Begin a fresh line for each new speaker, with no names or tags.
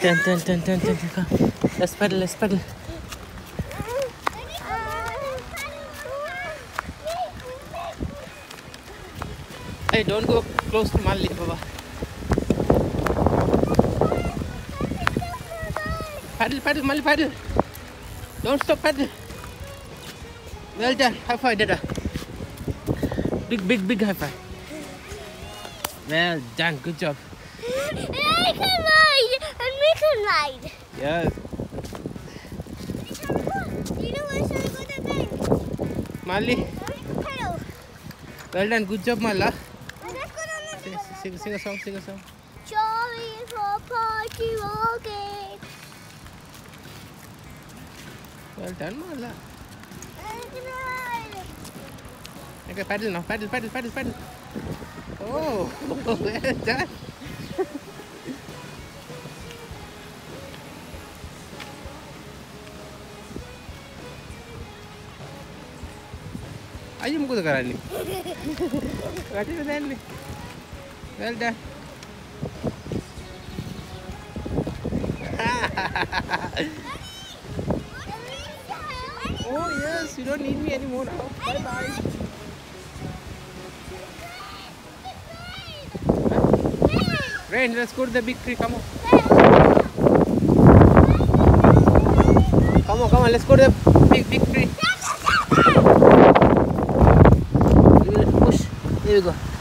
Turn. Come. Let's pedal. Hey, don't go close to Mali, Baba. Paddle, Mali, paddle. Don't stop, paddle. Well done. High five, Dada. Big high five. Well done. Good job.
I can ride, and we can ride.
Yes.
You know what? Shall we go to the bank?
Mali.
Hello.
Well done. Good job, Mala.
Let's go down the
Sing a song.
Jolly for party walking.
Well done, Mala.
I can ride.
Okay, paddle now. Paddle. Oh, well done. Ayo muka sekarang ni. Paddle. Well done. Oh yes, you don't need me anymore now. Bye. Rain, let's go to the big tree. Come on. Let's go to the big tree. Push. There we go.